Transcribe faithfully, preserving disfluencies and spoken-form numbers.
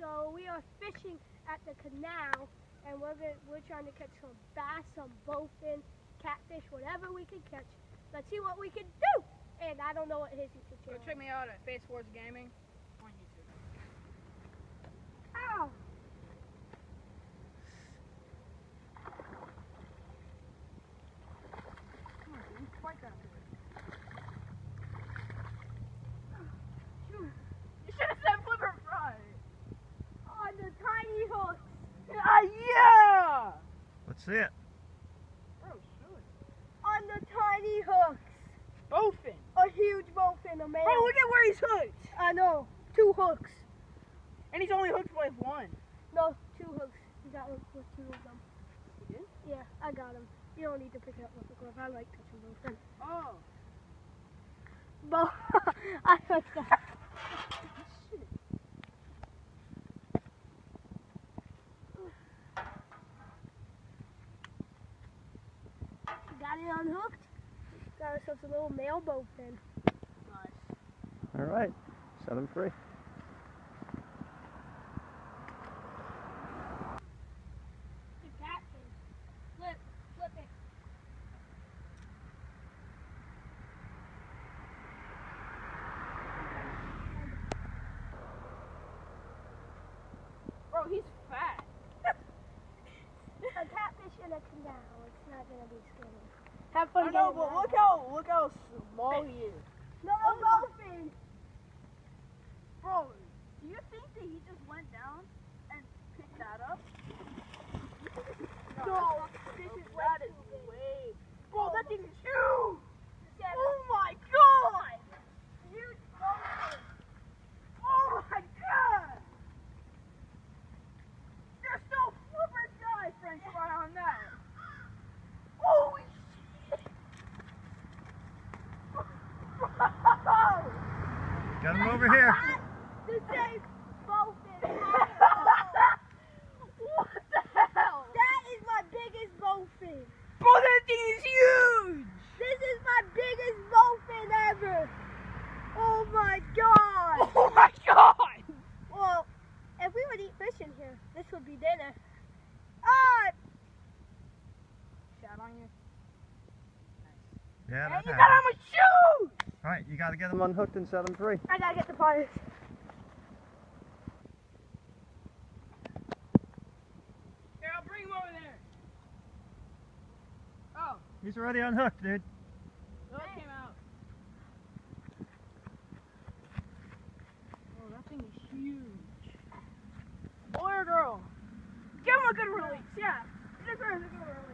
So we are fishing at the canal, and we're gonna, we're trying to catch some bass, some bowfin, catfish, whatever we can catch. Let's see what we can do. And I don't know what his YouTube channel is. Go check me out at Face Sports Gaming on YouTube. Ow! Come on, dude. Fight that dude. You should have said flip or fry. On the tiny hooks. Ah, yeah! Let's see it. Bro, shoot. On the tiny hooks. Bowfin. A huge bowfin, a male. Bro, look at where he's hooked. I know. Two hooks. And he's only hooked with one. No, two hooks. He got hooked with two of them. You did? Yeah, I got him. You don't need to pick it up with a glove. I like touching bowfin. Oh. Bow. I like that. Shit. Got it unhooked. Got ourselves a little male bowfin. Nice. All right, set them free. The catfish. Flip, flip it. Bro, he's fat. A catfish in a canal. It's not gonna be skinny. Have fun. I know, getting but that. look how look how small he is. No, no, bowfin. Bro, do you think that he just went down and picked that up? No, this is way that too is big. way. Bro, that thing is huge. Yeah, Oh my god! huge bowfin. Oh my god! There's no flipper guy French fry on that. Holy shit! Got him over here. The same bowfin. What the hell? That is my biggest bowfin. Bro, that thing is huge! This is my biggest bowfin ever. Oh my god. Oh my god! Well, if we would eat fish in here, this would be dinner. Ah! Shout on you. Yeah, Hey, that you got happened. him a shoe! All right, you got to get them unhooked and set them free. I gotta get the pliers. Here, I'll bring him over there. Oh, He's already unhooked, dude. the hook came out. Oh, that thing is huge. Boy or girl? Give him a good release, yeah. Give him a good release.